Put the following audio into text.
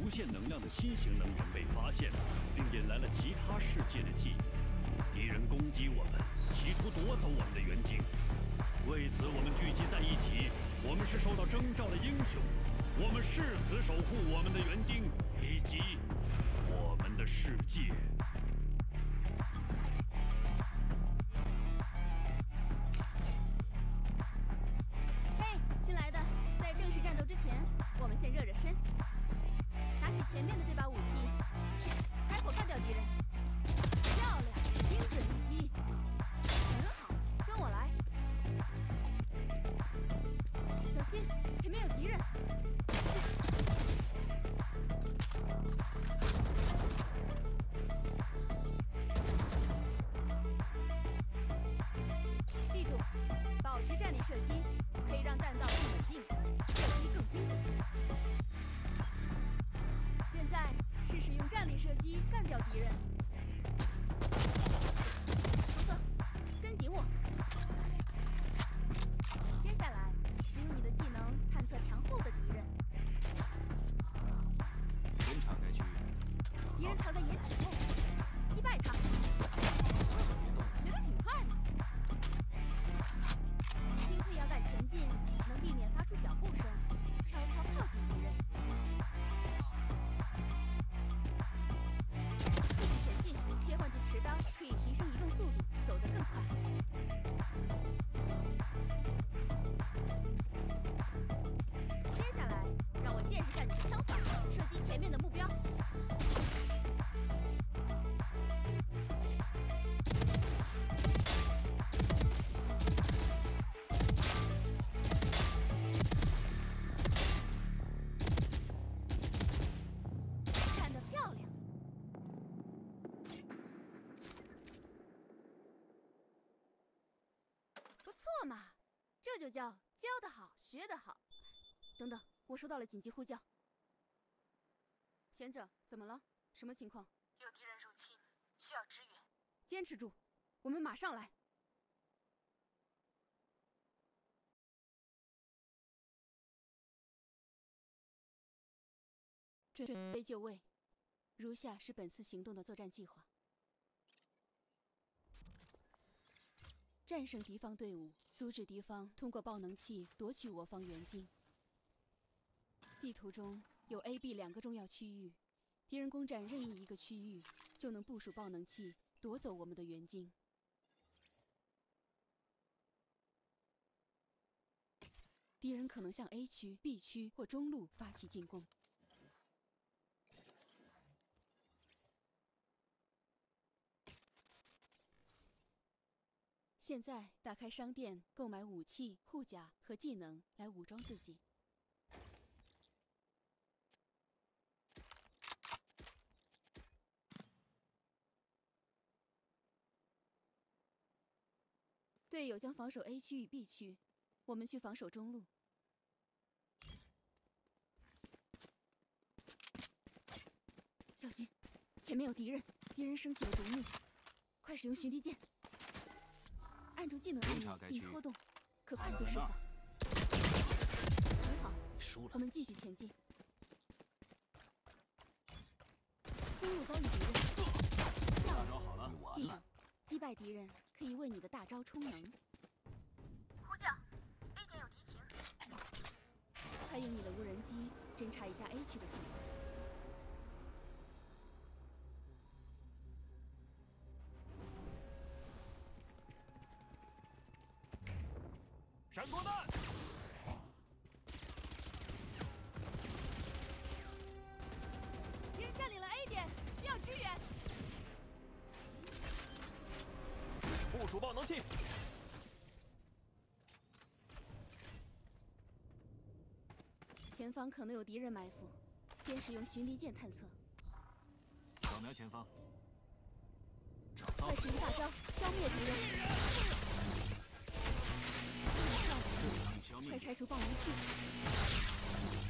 无限能量的新型能源被发现，并引来了其他世界的记忆。敌人攻击我们，企图夺走我们的元晶。为此，我们聚集在一起。我们是受到征召的英雄，我们誓死守护我们的元晶以及我们的世界。 我们先热热身，拿起前面的这把武器，开火干掉敌人。漂亮，精准一击，很好，跟我来。小心，前面有敌人。记住，保持站立射击，可以让弹道更稳定，射击更精准。 现在试试用站立射击干掉敌人。不错，跟紧我。接下来，使用你的技能探测墙后的敌人。 侦查该区域。 敌人藏在掩体后，击败他。学得挺快的。轻推摇杆前进，能避免发出脚步声，悄悄靠近敌人。 切换至持刀，可以提升移动速度，走得更快。接下来，让我见识下你的枪法，射击前面的目标。看得漂亮。 不错嘛，这就叫教得好，学得好。等等，我收到了紧急呼叫。前者，怎么了？什么情况？ 有敌人入侵，需要支援。 坚持住，我们马上来。准备就位，如下是本次行动的作战计划。 战胜敌方队伍，阻止敌方通过爆能器夺取我方元晶。地图中有 A、B 两个重要区域，敌人攻占任意一个区域，就能部署爆能器夺走我们的元晶。敌人可能向 A 区、B 区或中路发起进攻。 现在打开商店，购买武器、护甲和技能来武装自己。队友将防守 A 区与 B 区，我们去防守中路。小心，前面有敌人！敌人升起了毒怒，快使用巡敌剑。 按住技能按钮并拖动，可快速释放。很好，我们继续前进。中路遭遇敌人， 大招好了， 记住，击败敌人可以为你的大招充能。 呼叫 ，A 点有敌情。 快用你的无人机侦察一下 A 区的情况。 闪光弹！ 敌人占领了 A 点，需要支援。 部署爆能器。 前方可能有敌人埋伏，先使用巡敌剑探测。 扫描前方。找到。 快使用大招消灭敌人。 快拆除爆能器！